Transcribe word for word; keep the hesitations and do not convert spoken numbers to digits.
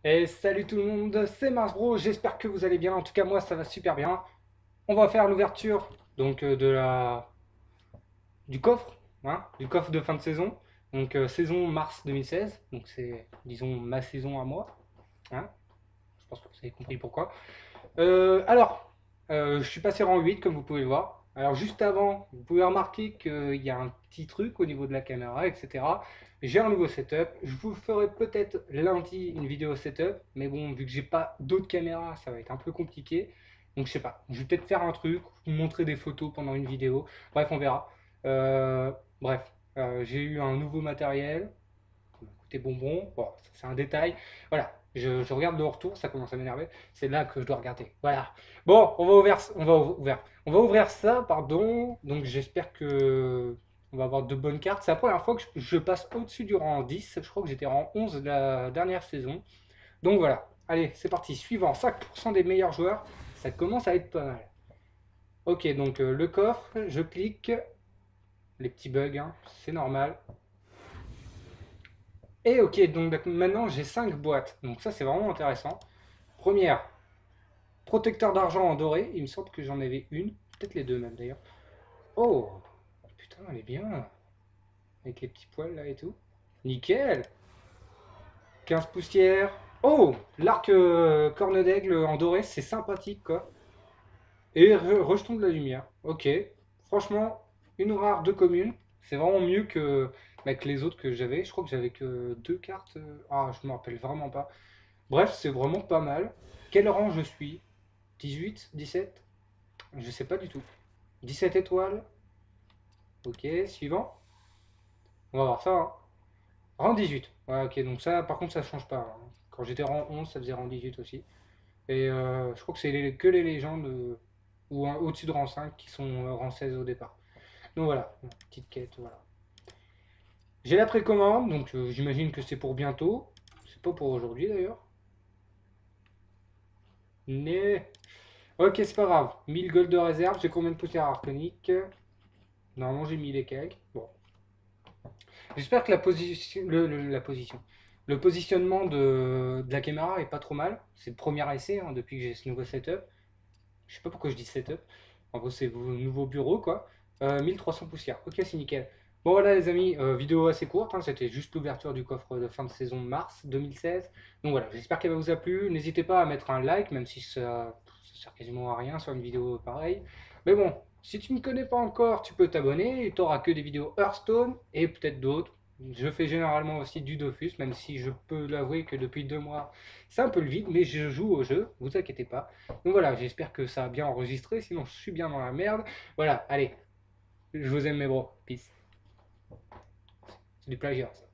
Et salut tout le monde, c'est Mars Bro, j'espère que vous allez bien, en tout cas moi ça va super bien. On va faire l'ouverture donc euh, de la du coffre, hein, du coffre de fin de saison, donc euh, saison mars deux mille seize, donc c'est disons ma saison à moi, hein. Je pense que vous avez compris pourquoi. Euh, alors, euh, je suis passé rang huit comme vous pouvez le voir. Alors juste avant, vous pouvez remarquer qu'il y a un petit truc au niveau de la caméra, et cetera. J'ai un nouveau setup. Je vous ferai peut-être lundi une vidéo setup, mais bon, vu que j'ai pas d'autres caméras, ça va être un peu compliqué. Donc je sais pas, je vais peut-être faire un truc, vous montrer des photos pendant une vidéo. Bref, on verra. Euh, bref, euh, j'ai eu un nouveau matériel. Côté bonbon, bon, ça, c'est un détail. Voilà, je, je regarde le retour, ça commence à m'énerver. C'est là que je dois regarder. Voilà. Bon, on va ouvrir, on va ouvrir, on va ouvrir ça, pardon. Donc j'espère que on va avoir de bonnes cartes. C'est la première fois que je, je passe au-dessus du rang dix. Je crois que j'étais rang onze de la dernière saison. Donc voilà. Allez, c'est parti. Suivant, cinq pour cent des meilleurs joueurs. Ça commence à être pas mal. Ok, donc euh, le coffre, je clique. Les petits bugs, hein, c'est normal. Et ok, donc maintenant j'ai cinq boîtes. Donc ça c'est vraiment intéressant. Première, protecteur d'argent en doré. Il me semble que j'en avais une. Peut-être les deux même d'ailleurs. Oh, putain, elle est bien. Avec les petits poils là et tout. Nickel. quinze poussières. Oh, l'arc euh, corne d'aigle en doré, c'est sympathique quoi. Et re- rejetons de la lumière. Ok. Franchement, une rare, deux communes. C'est vraiment mieux que, bah, que les autres que j'avais. Je crois que j'avais que deux cartes. euh, Ah, je me rappelle vraiment pas. Bref, c'est vraiment pas mal. Quel rang je suis? Dix-huit, dix-sept? Je sais pas du tout. Dix-sept étoiles. Ok, suivant. On va voir ça, hein. Rang dix-huit. Ouais, ok, donc ça, par contre, ça change pas, hein. Quand j'étais rang onze, ça faisait rang dix-huit aussi. Et euh, je crois que c'est les- que les légendes euh, ou un- au-dessus de rang cinq qui sont euh, rang seize au départ. Donc voilà, petite quête, voilà. J'ai la précommande, donc euh, j'imagine que c'est pour bientôt. C'est pas pour aujourd'hui d'ailleurs. Mais. Ok, c'est pas grave. mille gold de réserve, j'ai combien de poussières arcaniques? Normalement, j'ai mis les quelques. Bon. J'espère que la position, le, le- la position, le positionnement de, de la caméra est pas trop mal. C'est le premier essai hein, depuis que j'ai ce nouveau setup. Je sais pas pourquoi je dis setup. En gros, c'est vos nouveaux bureaux, quoi. Euh, mille trois cents poussières. Ok, c'est nickel. Bon, voilà, les amis, euh, vidéo assez courte, hein. C'était juste l'ouverture du coffre de fin de saison de mars deux mille seize. Donc voilà, j'espère qu'elle vous a plu. N'hésitez pas à mettre un like, même si ça, ça sert quasiment à rien sur une vidéo pareille. Mais bon, si tu ne me connais pas encore, tu peux t'abonner. Tu n'auras que des vidéos Hearthstone et peut-être d'autres. Je fais généralement aussi du Dofus, même si je peux l'avouer que depuis deux mois, c'est un peu le vide, mais je joue au jeu, vous inquiétez pas. Donc voilà, j'espère que ça a bien enregistré, sinon je suis bien dans la merde. Voilà, allez, je vous aime mes bros, peace. C'est du plagiat ça.